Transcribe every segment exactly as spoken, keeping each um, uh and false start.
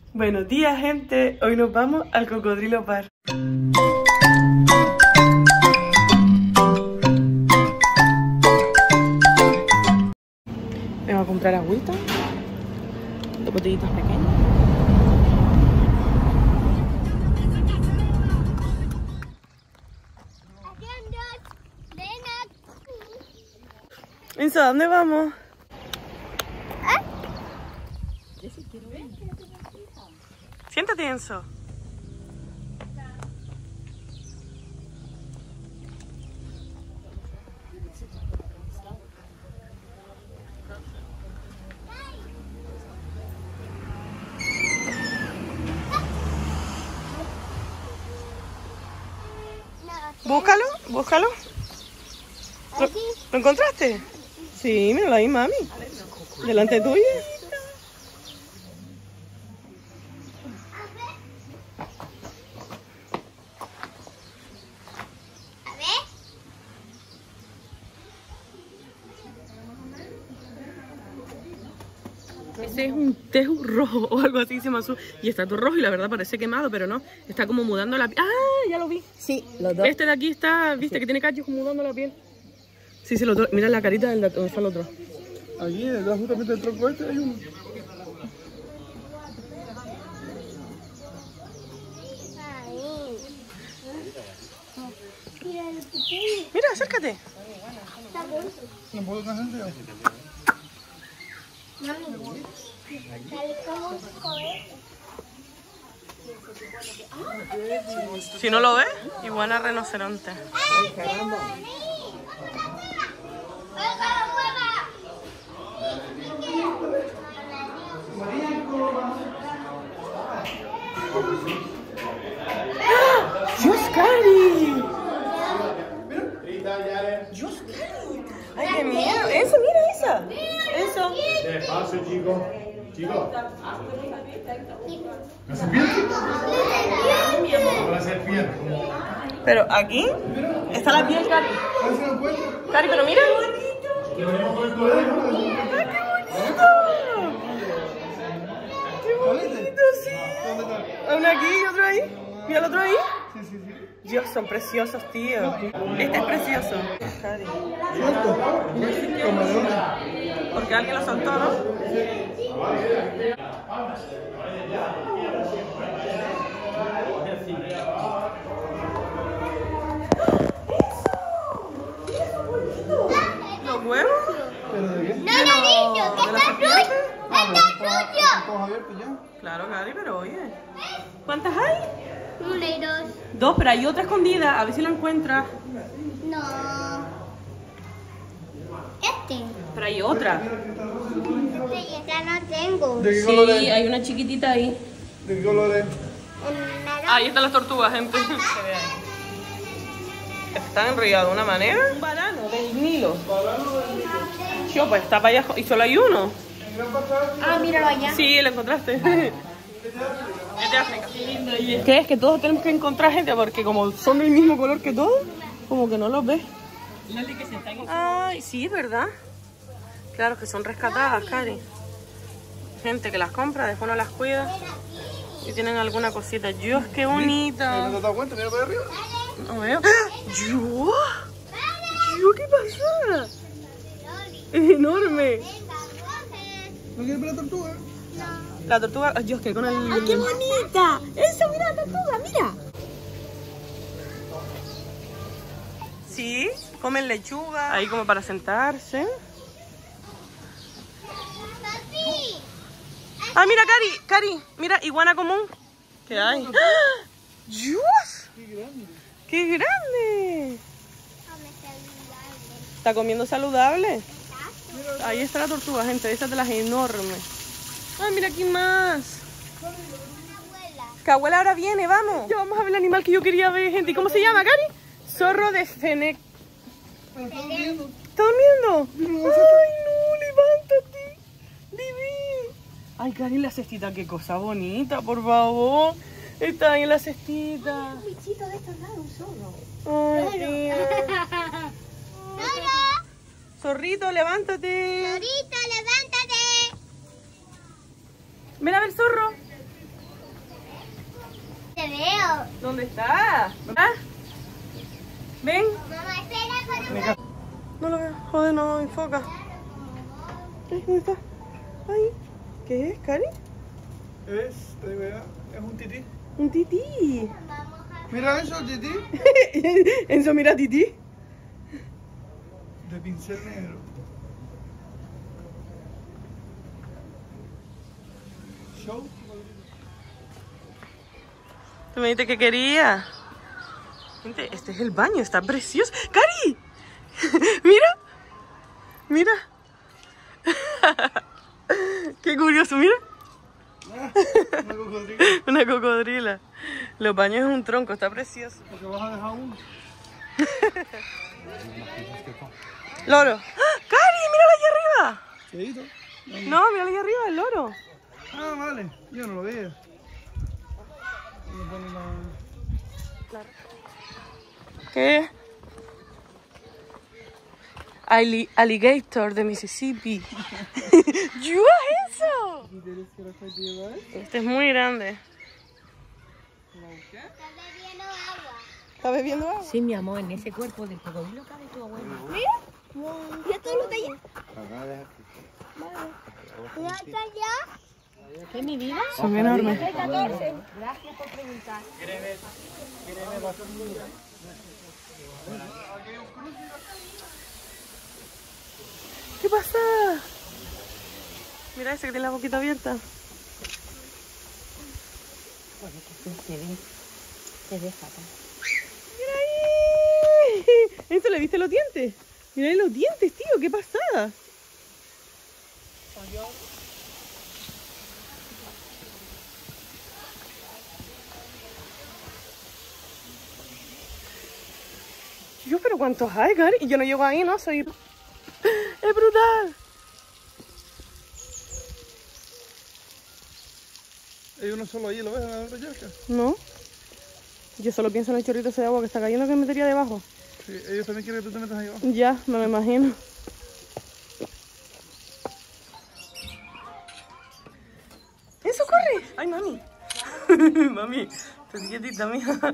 Buenos días, gente. Hoy nos vamos al Cocodrilo Park. Me voy a comprar agüita, dos botellitas pequeñas. Enzo, ¿a dónde vamos? Siéntate, Enzo. Búscalo, búscalo. ¿Lo, ¿Lo encontraste? Sí, míralo ahí, mami. Delante tuya. Ese es un teju rojo o algo así, se llama azul. Y está todo rojo y la verdad parece quemado, pero no. Está como mudando la piel. ¡Ah! Ya lo vi. Sí, los dos. Este de aquí está, viste, sí, que tiene cachos como mudando la piel. Sí, sí, los dos. Mira la carita del donde está el otro. Aquí, detrás justamente del tronco este hay uno. Mira, acércate. ¿No puedo cantar? Si no lo ves, iguana rinoceronte. ¡Dios, Cari! ¡Dios, Cari! ¡Ay, qué miedo! ¡Eso, mira esa! ¡Eso! Despacio, chico. Chico. ¿La serpiente? La serpiente. Pero aquí está la piel, Cari. Cari, pero mira. ¡Qué bonito! ¡Qué bonito, sí! Uno aquí y otro ahí. ¿Mira el otro ahí? Sí, sí, sí. Dios, son preciosos, tío. Este es precioso. Cari. Porque alguien lo soltó, ¿no? ¿Los huevos? ¿Pero de qué? No, no, niño, que está sucio. Está sucio. ¿Todos abiertos ya? Claro, Cari, pero oye. ¿Cuántas hay? Una y dos. Dos, pero hay otra escondida. A ver si la encuentras. No. Este. Pero hay otra. Este y esta no tengo. ¿De qué color Sí, es? hay una chiquitita ahí. ¿De qué color es? El naranja. Ahí están las tortugas, gente. Están enrollados de una manera. Un banano del Nilo. Yo, pues está para allá y solo hay uno. Ah, míralo allá. Sí, lo encontraste. Es de África. ¿Qué es? Que todos tenemos que encontrar gente porque como son del mismo color que todos, como que no los ves. Ay, sí, ¿verdad? Claro que son rescatadas, Cari. Gente que las compra, después no las cuida. Y tienen alguna cosita. Dios, qué bonita. ¿No te has dado cuenta? Mira para arriba. No veo. ¿Yo? ¿Yo qué pasa? Es enorme. ¿No quieres ver la tortuga? La tortuga. Ay, Dios, que con el. ¡Ay, qué bonita! ¡Eso, mira la tortuga, mira! Sí, comen lechuga. Ahí como para sentarse. Ah, mira, Cari, Cari, mira, iguana común. ¿Qué hay? ¡Ah! ¡Dios! ¡Qué grande! ¡Qué grande! ¿Está comiendo saludable? Ahí está la tortuga, gente, esa de las enormes. Ay, mira aquí más. Que abuela ahora viene, vamos. Ya vamos a ver el animal que yo quería ver, gente. ¿Y cómo se llama, Cari? Zorro de Fennec. ¿Está durmiendo? ¿Está durmiendo? Ay, no, levántate. Vivi. Ay, Cari, la cestita, qué cosa bonita, por favor. Está ahí en la cestita. Un bichito de estos lados, un zorro. Ay, tía. Zorrito, levántate. Zorrito, levántate. Ven a ver, zorro. ¿Dónde está? ¿Ah? Ven. Mamá, espera con No lo veo. Joder, no enfoca. Ay, ¿dónde está? Ay. ¿Qué es, Cari? Es, te digo ya, es un tití. Un tití. Mira eso, tití. Enzo, mira tití. De pincel negro. Show. Tú me dijiste que quería. Gente, este es el baño, está precioso. ¡Cari! Mira. Mira. Qué curioso, mira. Ah, una cocodrila. Una cocodrila. Los baños es un tronco, está precioso. Porque vas a dejar uno. Loro. ¡Ah! ¡Cari! ¡Míralo allá arriba! Quedito. No, míralo allá arriba, el loro. Ah, vale. Yo no lo veía. Me pone la... ¿Qué? Ali- alligator de Mississippi. ¿Yo eso? Este es muy grande. ¿Está bebiendo agua? Sí, mi amor, en ese cuerpo del cocodrilo cabe tu abuela. Mira. Mira todos los de allá. Mira hasta allá. ¿Qué, mi vida? Son enormes. catorce. Gracias por preguntar. ¿Qué pasa? Mira ese que tiene la boquita abierta. Se ve, se ve fatal. ¡Mira ahí! ¿Eso le viste los dientes? Mira ahí los dientes, tío, qué pasada. Yo, pero ¿cuántos hay, Cari? Y yo no llego ahí, ¿no? Soy... ¡Es brutal! Hay uno solo ahí, ¿lo ves? ¿La rayasca? No. Yo solo pienso en el chorrito ese de agua que está cayendo que me metería debajo. Sí, ellos también quieren que tú te metas ahí abajo. Ya, me lo imagino. ¡Eso corre! ¡Ay, mami! Mami, estás quietita, mija.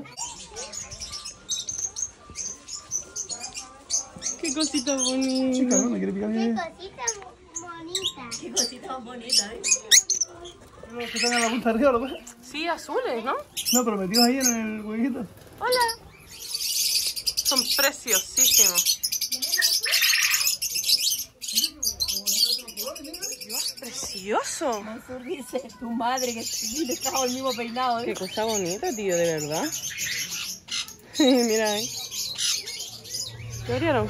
¡Qué cosita bonita! Chica, no me quiere picar Qué bien. cosita bonita. Qué cosita más bonita, ¿eh? Los que están en la punta de arriba, ¿lo ves? Sí, azules, ¿no? No, pero metidos ahí en el huequito. ¡Hola! Son preciosísimos. Dios, precioso. Mansur dice, tu madre que le trajo el mismo peinado, Qué ¿eh? cosa bonita, tío, de verdad. Mira, ¿eh? ¿Qué abrieron?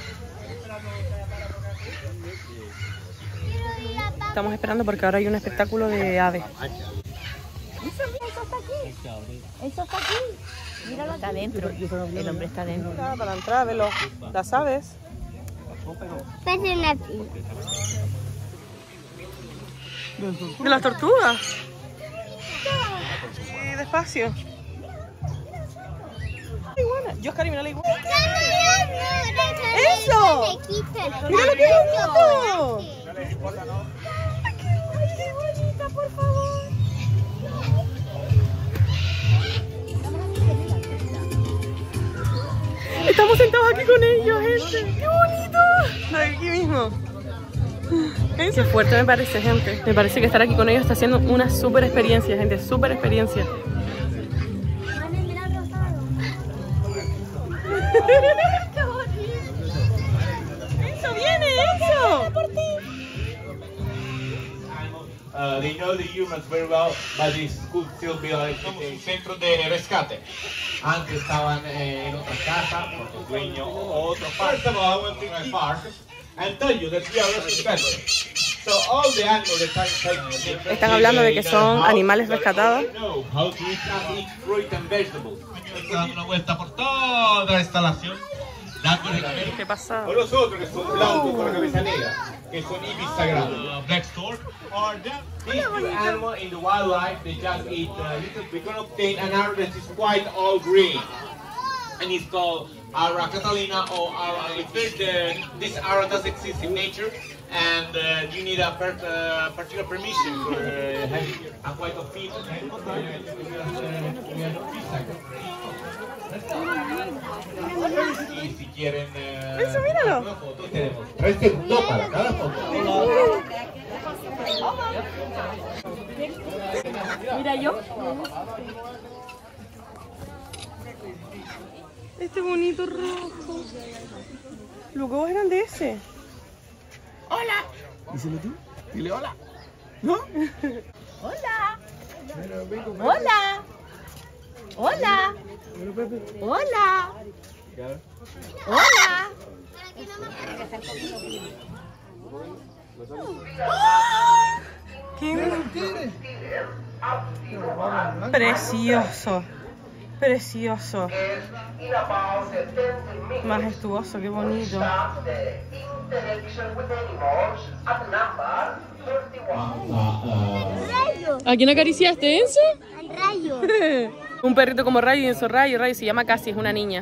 Estamos esperando porque ahora hay un espectáculo de aves. Eso está aquí. Eso está aquí. Míralo, está adentro. El hombre está adentro. Mira, para entrar, velo. Las aves. Parece una pi. De las tortugas. Sí, despacio. Iguana. Yo, Cari, mira la iguana. ¡Eso! ¡Mira lo que bonito! ¡Qué bonita, por favor! Estamos sentados aquí con ellos, gente. ¡Qué bonito! Aquí mismo. Qué fuerte me parece, gente. Me parece que estar aquí con ellos está siendo una súper experiencia, gente. Súper experiencia. ¡Qué bonito! ¡Enzo, viene, Enzo! ¡Por ti! Uh, they know the humans very well, but this could still be like un centro de rescate. Antes estaban eh, en otra casa, porque el dueño o otro farm. First of all, I went to my farm and tell you that we are rescuting. So all the animals that are taken. Están hablando de que son animales rescatados. Know how to eat, and eat fruit and vegetables. Estoy dando una vuelta por toda la instalación. ¿Qué pasa? O los otros que son blancos con la cabeza negra, que son ibis sagrados. Black stork or that. These two animals in the wildlife, they just eat a little. We can obtain an arrow that is quite all green, and it's called Ara Catalina or Ara. If there's the, this arrow does exist in nature, and uh, you need a per, uh, particular permission for uh, having a quite of feet. Y si quieren uh, Eso, míralo. una foto, tenemos tres segundos para cada foto. Mira yo. Este bonito rojo. Los huevos eran de ese. ¡Hola! Díselo tú. Dile hola. ¿No? Hola. Hola. Hola. Hola. Hola. ¡Qué precioso! Precioso. Majestuoso, qué bonito. ¿A quién acariciaste, Enzo? Al rayo. Un perrito como Rayo y Enzo Rayo. Rayo se llama Cassie, es una niña.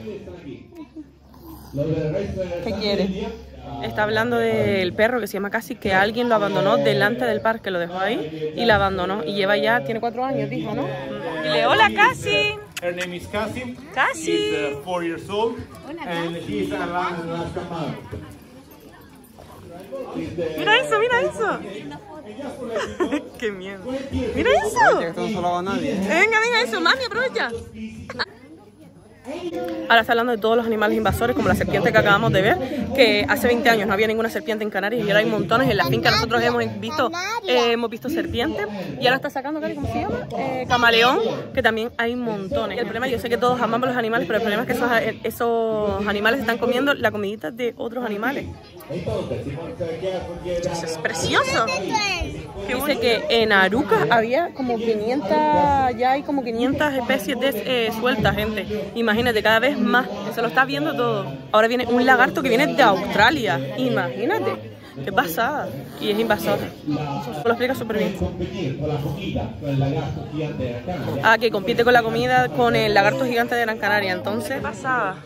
¿Qué quiere? Está hablando del perro que se llama Cassie, que alguien lo abandonó delante del parque, lo dejó ahí y la abandonó. Y lleva ya, tiene cuatro años, dijo, ¿no? Dile, hola, Cassie. Her name is Cassie. Cassie. She's uh, four years old, and she's a Alaskan Malamute. Mira eso, mira eso. Qué miedo. Mira eso. Venga, venga, eso, mami, aprovecha. Ahora está hablando de todos los animales invasores, como la serpiente que acabamos de ver, que hace veinte años no había ninguna serpiente en Canarias y ahora hay montones. En la finca nosotros hemos visto eh, hemos visto serpientes y ahora está sacando, ¿cómo se llama? Eh, camaleón, que también hay montones. Y el problema, yo sé que todos amamos los animales, pero el problema es que esos, esos animales están comiendo la comidita de otros animales. Eso es precioso. Dice que en Aruca había como quinientas, ya hay como quinientas especies de eh, sueltas, gente. Imagínate, cada vez más, se lo está viendo todo. Ahora viene un lagarto que viene de Australia, imagínate. Qué pasada. Y es invasor. Lo explica súper bien. Ah, que compite con la comida con el lagarto gigante de Gran Canaria. Entonces, pasada.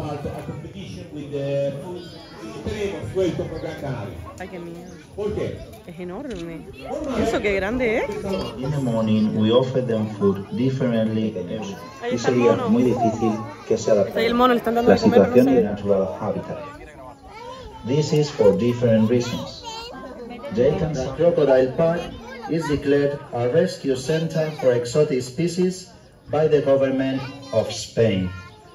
Ay, qué miedo. Es enorme. Eso, qué grande es. In the morning we offer them food differently. Y sería muy difícil que se adaptara a la situación de natural habitat. This is for different reasons. Jacob's Crocodile Park is declared a rescue center for exotic species by the government of Spain.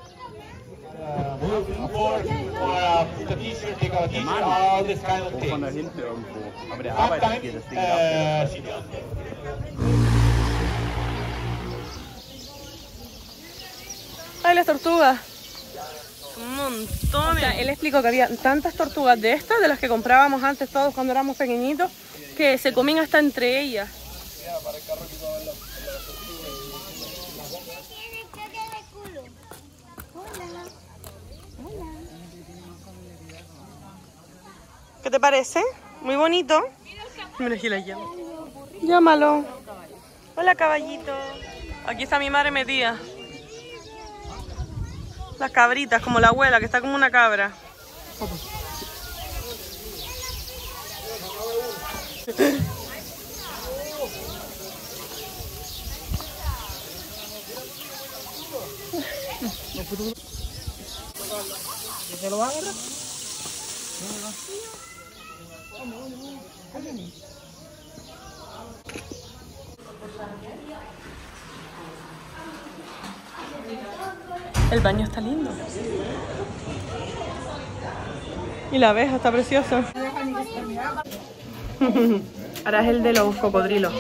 For, for uh, the teacher, take a teacher, all this kind of things. Sometimes, uh, she does. ¡Ay, las tortugas! Un montón. O sea, él explicó que había tantas tortugas de estas, de las que comprábamos antes todos cuando éramos pequeñitos, que se comen hasta entre ellas. ¿Qué te parece? Muy bonito. Mira, aquí la llama. Llámalo. Hola, caballito. Aquí está mi madre metida. Las cabritas, como la abuela, que está como una cabra. ¿Se lo va a agarrar? El baño está lindo. Y la abeja está preciosa. Ahora es el de los cocodrilos.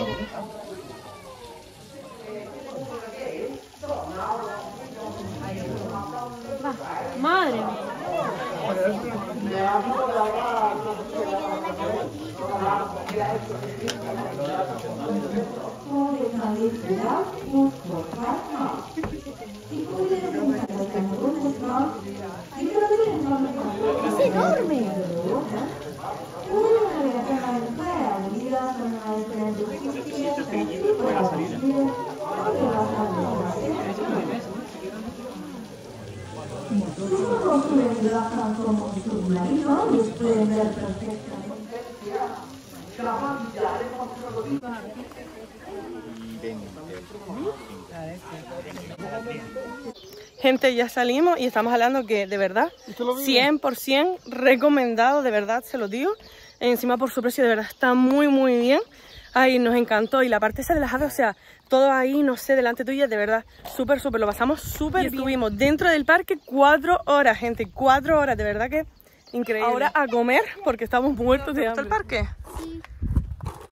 Madre mía. Es enorme. Los jóvenes trabajan como submarinos y pueden ver perfectamente. Gente, ya salimos y estamos hablando que de verdad cien por cien recomendado, de verdad se lo digo. Encima por su precio de verdad está muy muy bien. Ay, nos encantó. Y la parte esa de las aves, o sea, todo ahí, no sé, delante tuya, de verdad, súper, súper, lo pasamos súper bien. Estuvimos dentro del parque cuatro horas, gente, cuatro horas, de verdad que increíble. Ahora a comer, porque estamos muertos de hambre. ¿Te gusta el parque? Sí.